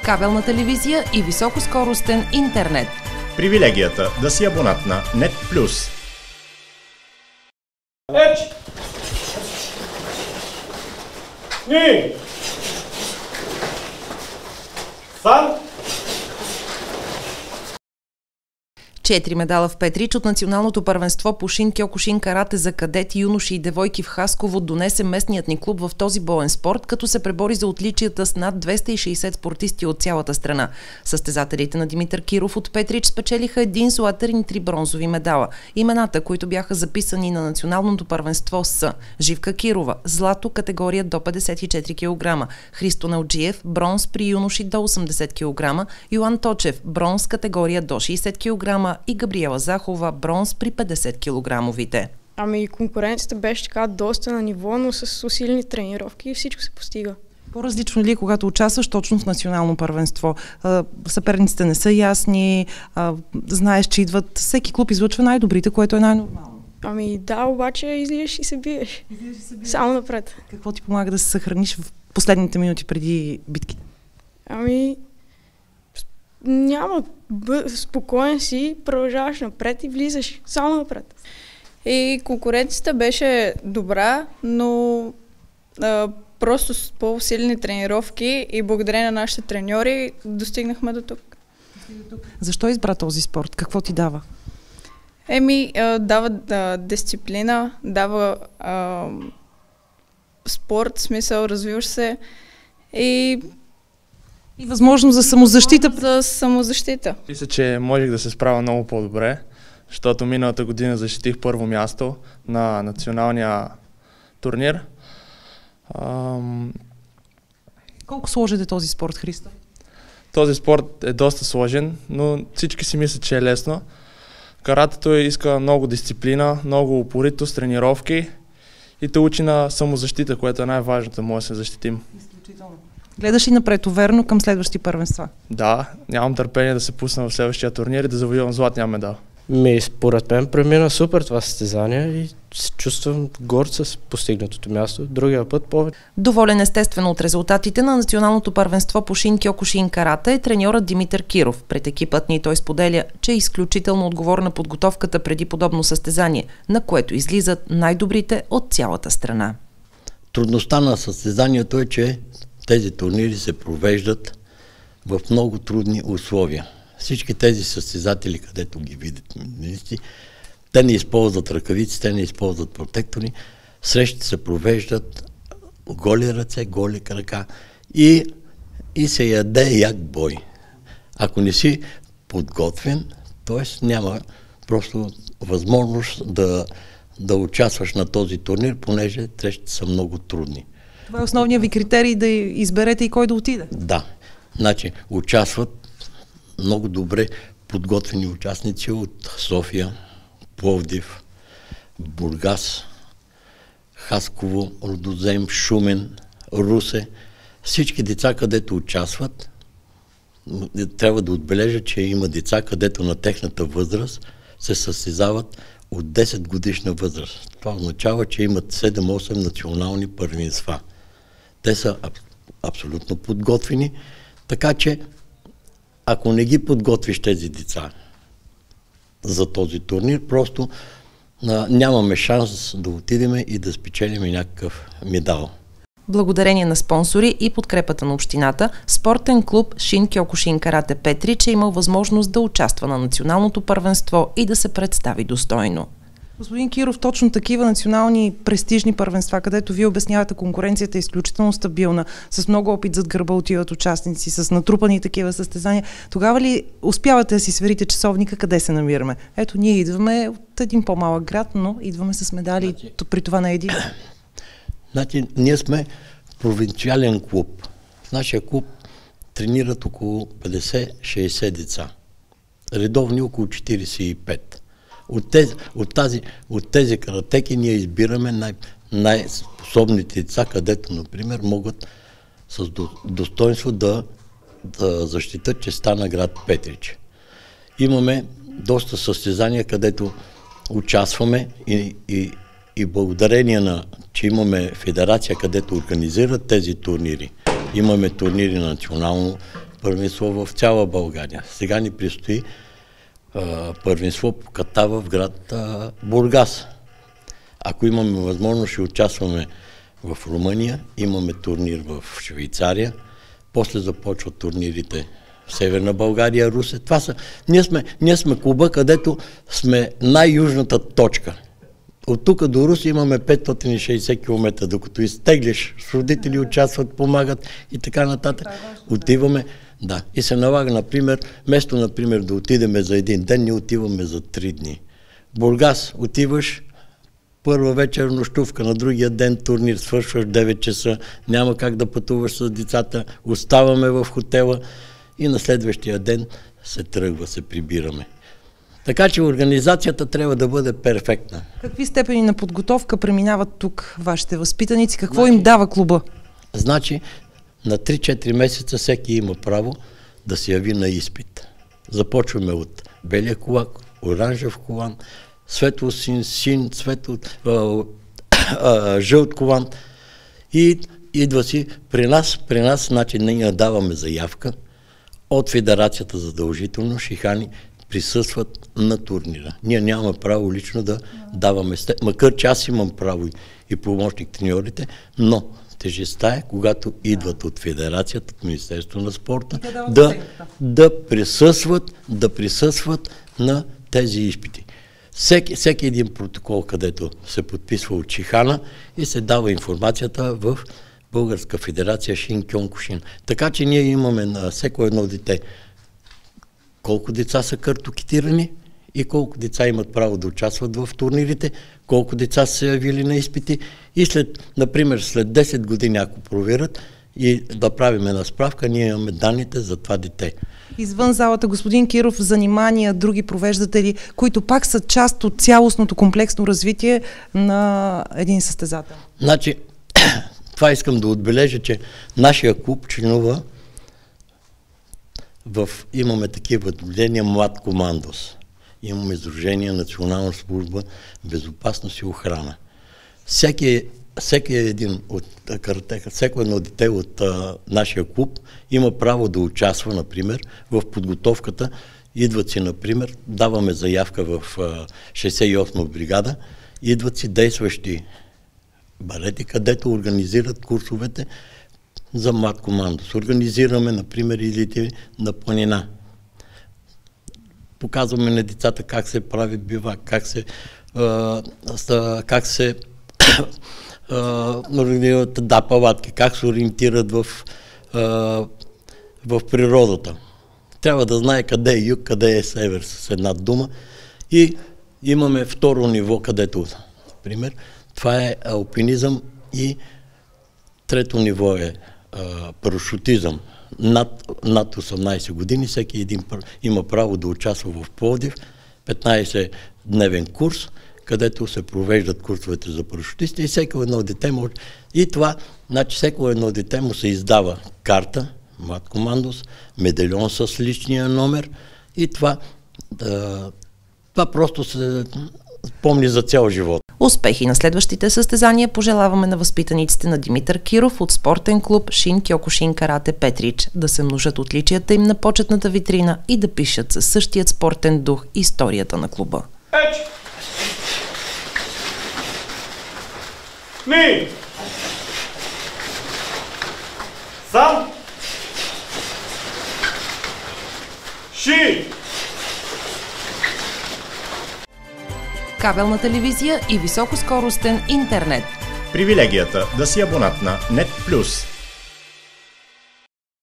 кабелна телевизия и високоскоростен интернет. Привилегията да си абонат на NET+. Еч! Ни! Сан! 4 медала в Петрич от националното първенство по шин-кьокушин карате за кадети, юноши и девойки в Хасково донесе местният ни клуб в този боен спорт, като се пребори за отличията с над 260 спортисти от цялата страна. Състезателите на Димитър Киров от Петрич спечелиха 1 златен и 3 бронзови медала. Имената, които бяха записани на националното първенство са: Живка Кирова – злато, категория до 54 кг, Христо Налджиев – бронз при юноши до 80 кг, Йоан Точев – бронз, категория до 60 кг, и Габриела Захова бронз при 50 кг-вите. Ами конкуренцията беше така доста на ниво, но с усилени тренировки и всичко се постига. По-различно ли е, когато участваш точно в национално първенство? Съперниците не са ясни, знаеш, че идват, всеки клуб излъчва най-добрите, което е най-нормално. Ами да, обаче излизаш и се биеш. Само напред. Какво ти помага да се съхраниш в последните минути преди битките? Ами няма. Спокоен си, продължаваш напред и влизаш само напред. И конкуренцията беше добра, но просто с по-усилени тренировки и благодарение на нашите треньори достигнахме до тук. Защо избра този спорт? Какво ти дава? Дава дисциплина, дава спорт, смисъл, развиваш се и възможност за самозащита. За самозащита. Мисля, че можех да се справя много по-добре, защото миналата година защитих първо място на националния турнир. Колко сложен е този спорт, Христо? Този спорт е доста сложен, но всички си мислят, че е лесно. Каратето иска много дисциплина, много упоритост, тренировки и те учи на самозащита, което е най-важното, може да се защитим. Изключително. Гледаш и напред уверено към следващи първенства? Да, нямам търпение да се пусна в следващия турнир и да завоювам златния медал. Според мен премина супер това състезание и се чувствам горд с постигнатото място. Другия път повече. Доволен естествено от резултатите на националното първенство по шин-кьокушин карате е треньорът Димитър Киров. Пред екипът ни той споделя, че е изключително отговорна подготовката преди подобно състезание, на което излизат най-добрите от цялата страна. Трудността на състезанието е, че тези турнири се провеждат в много трудни условия. Всички тези състезатели, където ги видят министри, те не използват ръкавици, те не използват протектори. Срещите се провеждат голи ръце, голи крака и се яде як бой. Ако не си подготвен, т.е. няма просто възможност да участваш на този турнир, понеже срещите са много трудни. Това е основният ви критерий да изберете и кой да отиде? Да. Значи участват много добре подготвени участници от София, Пловдив, Бургас, Хасково, Рудозем, Шумен, Русе. Всички деца, където участват, трябва да отбележа, че има деца, където на техната възраст се състезават от 10 годишна възраст. Това означава, че имат 7-8 национални първенства. Те са абсолютно подготвени, така че ако не ги подготвиш тези деца за този турнир, просто нямаме шанс да отидем и да спечелим някакъв медал. Благодарение на спонсори и подкрепата на общината, спортен клуб шин-кьокушин карате Петрич е имал възможност да участва на националното първенство и да се представи достойно. Господин Киров, точно такива национални престижни първенства, където вие обяснявате, конкуренцията е изключително стабилна, с много опит зад гърба отиват участници, с натрупани такива състезания. Тогава ли успявате да си сверите часовника къде се намираме? Ето, ние идваме от един по-малък град, но идваме с медали, при това на един. Значи, ние сме провинциален клуб. В нашия клуб тренират около 50-60 деца. Редовни около 45. От тези каратеки ние избираме най-способните деца, където, например, могат с достоинство да защитат честа на град Петрич. Имаме доста състезания, където участваме и благодарение на, че имаме федерация, където организират тези турнири. Имаме турнири на национално първенство в цяла България. Сега ни предстои първенство по ката в град Бургас. Ако имаме възможност, ще участваме в Румъния, имаме турнир в Швейцария, после започват турнирите в Северна България, Русе. Ние сме клуба, където сме най-южната точка. От тук до Руси имаме 560 км, докато изтеглиш, с родители участват, помагат и така нататък. Отиваме, да, и се налага, например, вместо, да отидеме за един ден, ние отиваме за 3 дни. Бургас, отиваш, първа вечер нощувка, на другия ден турнир, свършваш 9 часа, няма как да пътуваш с децата, оставаме в хотела и на следващия ден се тръгва, се прибираме. Така че организацията трябва да бъде перфектна. Какви степени на подготовка преминават тук вашите възпитаници? Какво им дава клуба? Значи, на 3-4 месеца всеки има право да се яви на изпит. Започваме от белия колан, оранжев колан, светло-син, жълт колан и идва си при нас, значи ние даваме заявка от федерацията задължително, шихани присъстват на турнира. Ние нямаме право лично да даваме, макар че аз имам право и помощник треньорите, но тежестта е, когато идват от федерацията, от Министерството на спорта, да присъстват на тези изпити. Всеки един протокол, където се подписва от Шихана и се дава информацията в Българска федерация Шин Кьонкушин. Така че ние имаме на всеко едно дете колко деца са картотекирани и колко деца имат право да участват в турнирите, колко деца са се явили на изпити и например, след 10 години, ако проверят и да правим една справка, ние имаме данните за това дете. Извън залата, господин Киров, занимания, други провеждатели, които пак са част от цялостното комплексно развитие на един състезател. Значи, това искам да отбележа, че нашия клуб членува имаме такива отделения Млад Командос. Имаме Сдружение Национална служба безопасност и охрана. Всеки един от каратека, всеко едно дете от нашия клуб има право да участва, например, в подготовката. Идват си, например, даваме заявка в 68-та бригада, идват си действащи балети, където организират курсовете за Млад Командос. Организираме, например, излети на планина. Показваме на децата как се прави бивак, как се палатки, как се ориентират в природата. Трябва да знае къде е юг, къде е север с една дума. И имаме второ ниво, където, например, това е алпинизъм и трето ниво е парашутизъм. Над 18 години всеки един има право да участва в Пловдив, 15-дневен курс, където се провеждат курсовете за парашутисти и всеко едно дете може. И това, значи всеко едно дете му се издава карта, Млад Командос, медальон с личния номер и това просто се помни за цял живот. Успехи на следващите състезания пожелаваме на възпитаниците на Димитър Киров от спортен клуб Шин Кьокушин Карате Петрич, да се множат отличията им на почетната витрина и да пишат със същият спортен дух историята на клуба. Ни! Сам! Ши! Кабелна телевизия и високоскоростен интернет. Привилегията да си абонат на NET+.